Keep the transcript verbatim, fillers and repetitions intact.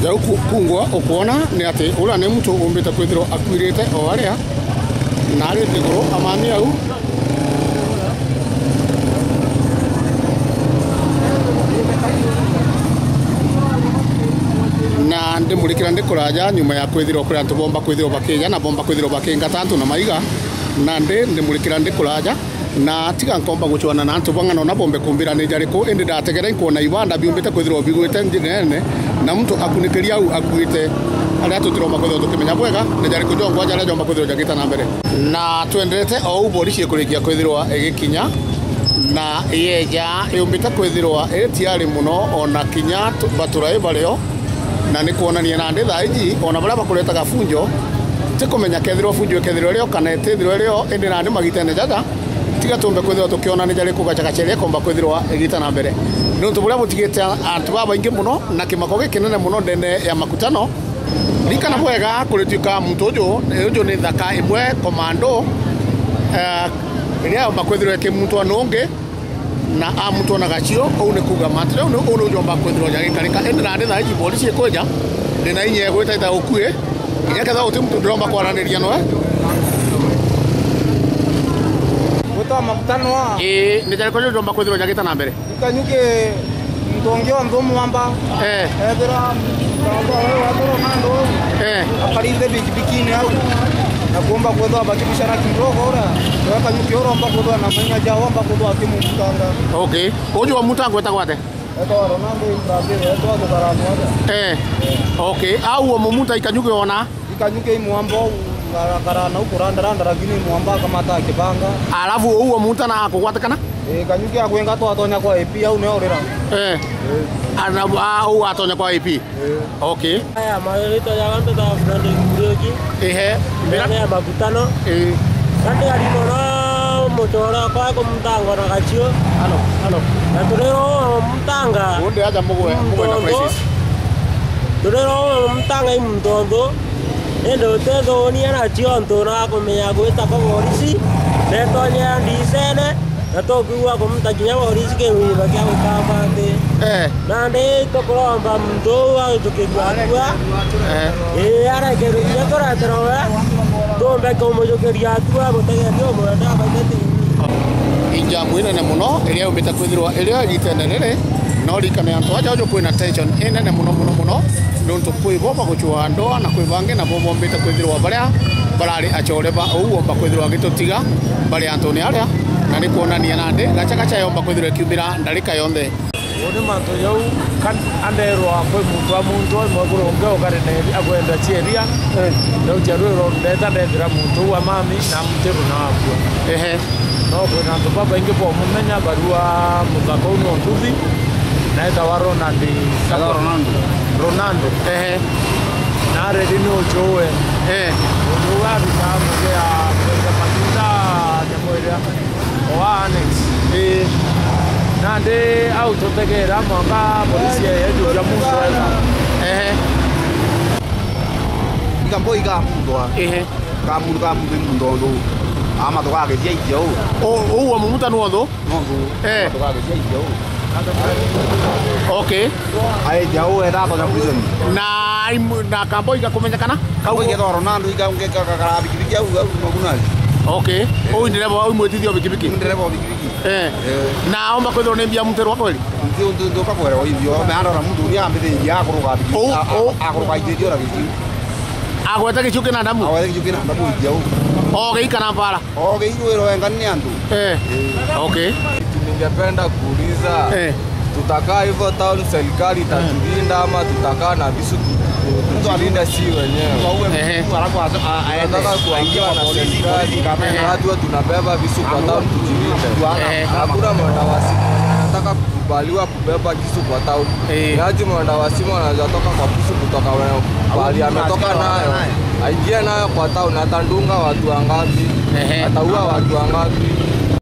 Jau kungwa ukuona ni ati ula ni mtu umbite kwithiro akwirite o aria na ari tiguru amani au na ndimurikira ndikuraja nyuma ya kwithiro kuri antu bomba kwithiro bakija na bomba kwithiro bakinga tantu na maiga na ndi ndimurikira ndikuraja na tiga nkomba guchwana na antu bangano na bombe kumbira ni jariko indi ndategere kuona ibanda biumbite kwithiro bigwite njigene na mtu akunikiria au akuite aria tutiroma kwithiro tukimenya bwega ni jariko jongwa jara jomba kwithiro jagita na mbere na twendete o ubori cie kurikia kwithiro egikinya na yeja yumbite kwithiro etiari muno ona kinya baturai bareo na ni kuonania na ndi thaiji ona bara bakureta gafunjo tikumenya kethiro funjo kethiro reo kana tethiro reo indi na ndi magitene jaga tiga tumbe kwithiro tukiona ni jari kugacha chere komba kwithiro egita na mbere no tubura mutigete antu baba ingi muno na kimako gikinene muno ndene ya makutano likana bwega kurituka mtu ujo ujo ni thaka imwe komando eh iria bakwithiro ke mtu anonge na amuto na gachio au ne kuga matre no ono jomba kwithiro jage karika ende na ndetha ichi polisi ekoja ndina inye gwita ita ukue inya ketha uti mtu ndromba kwaraniria no eh Gota makutano wa eh ne jare ko jomba kwithiro jage ta na mbere ikanyuke mtongeo ndomo mamba eh ebera baba wewe atoro nando eh akarinde bikibikini au na kuomba kwethwa bakibishana kidogo ora waka nyuki ora omba kwethwa na manya jawa omba kwethwa akimu mutanga okay ojo wa mutango eta gwate eto Ronaldo Brazil eto agarano eh okay au wa muta ikanyuke ona ikanyuke imwambo garana ukuranda randa lakini mwamba kama ta kibanga alafu uwa muta na kugwatakana eh kanyuke akwenga to atonya kwa A P au ne orera eh ana au atonya kwa A P okay aya maelito ya wanda ta frandi kureki ehe mbele ya makutano eh kandi alinono motora kwa ko mtango na gachio halo halo na turero mtanga onde aja mugwe mugwe na crisis turero mtanga imndondo endo tedo ni ana chionto na kumenya gwita ko polisi netonya ndisene natokuwa kumtakinya polisi ke wiba kya ukabande eh na ndi tokoromba mndo wa tukigwa eh eh ara ke ya tora trowe tombe ko mo jokeria tua botega ndio mo nda baitete inja mwina na muno iria umbita kwithirwa iria gitenenere no rikane antu aja jo kwina tension enene muno muno muno nonto kwibomba guchwa ndoa na kwibange na bomba umbita kwithirwa baria barari achoreba ou omba kwithirwa gitutiga bari antu ni aria na ni kuonania nande gacha gacha yomba kwithirwa kiumira ndarika yonthe ode manto yau kan anderwa kwe muntu amuntu mwaguro ngeo karene agwenda cheria no jaruro ndeta ndera muntu wa mami na mteru na hapo ehe no kwena ndo baba inge po mumenya barua mugako no nduthi na eta wa Ronaldo Ronaldo Ronaldo ehe na redi no joe eh no wa bitamu ya kwa matunda ya moira wa annex eh nande auto tegera mwanga polisi yetu ya muso ehe ikambo ikamundwa ehe kamundu kamundu mundondo ama toka ke jejo o o wa muta no ndo no eh toka ke jejo okay ai jao era to na prison na na kambo ikakumenyekana kauko ke Ronaldo ikamke kakara bikibiki au maguna okay o ndireba au mwetithio bikibiki ndireba bikibiki eh na omba kwithirwa ni mbia mutero kweli ndio ndio ndio kakwera hivyo meandora mtu ni ambire ya kuruga bikibiki akuruga ijejo ra bikibiki agweta gichuke na ndamu awale kijuke na ndamu ijao okay kana para okay hiyo ilo engani andu eh okay ningependa kuuliza eh tutakaa hivyo town serikali itatulinda ama tutakaa na visu tujilinda si wenyewe ehe tunataka kuambiwa na serikali kama watu tunabeba visu kwa town tujilinde hakuna mwenda wasimu nataka kukubaliwa kubeba kisu kwa town yaji mwenda wasimu anaweza toka kwa kisu kutoka bali ametoka nayo aingie nayo kwa town atandunga watu wangapi ataua watu wangapi